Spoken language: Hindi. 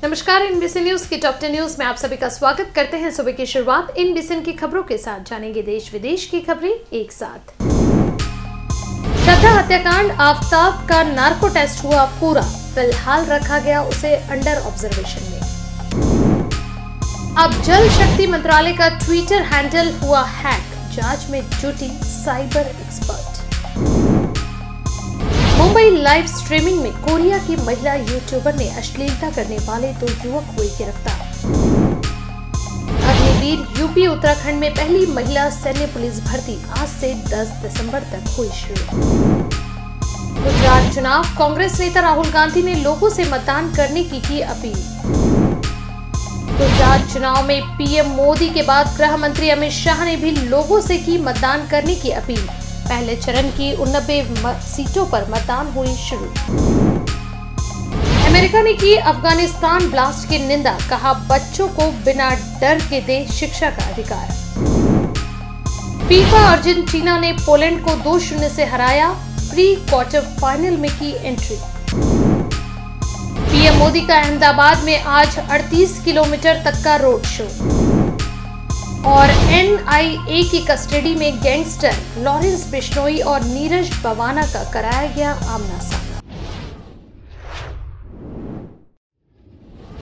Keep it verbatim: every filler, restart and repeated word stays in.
नमस्कार, इनबीसी न्यूज की टॉप टेन न्यूज में आप सभी का स्वागत करते हैं। सुबह की शुरुआत इनबीसी की खबरों के साथ जानेंगे देश विदेश की खबरें एक साथ। श्रद्धा हत्याकांड आफताब का नार्को टेस्ट हुआ पूरा, फिलहाल रखा गया उसे अंडर ऑब्जर्वेशन में। अब जल शक्ति मंत्रालय का ट्विटर हैंडल हुआ हैक, जांच में जुटी cyber expert. Mumbai live streaming में कोरिया की महिला यूट्यूबर ने अश्लीलता करने वाले दो युवक हुए गिरफ्तार। अग्निवीर यूपी उत्तराखंड में पहली महिला सैन्य पुलिस भर्ती आज से दस दिसंबर तक हुई शुरू। गुजरात चुनाव, कांग्रेस नेता राहुल गांधी ने लोगों से मतदान करने की की अपील। गुजरात चुनाव में पीएम मोदी के बाद गृह मंत्री अमित शाह ने भी लोगों से की मतदान करने की अपील। पहले चरण की उननबे सीटों पर मतदान हुई शुरू। अमेरिका ने की अफगानिस्तान ब्लास्ट की निंदा, कहा बच्चों को बिना डर के दे शिक्षा का अधिकार। फीफा अर्जेंटीना ने पोलैंड को दो शून्य से हराया, प्री क्वार्टर फाइनल में की एंट्री। पीएम मोदी का अहमदाबाद में आज अड़तीस किलोमीटर तक का रोड शो। और एनआईए की कस्टडी में गैंगस्टर लॉरेंस बिश्नोई और नीरज बवाना का कराया गया आमना सामना।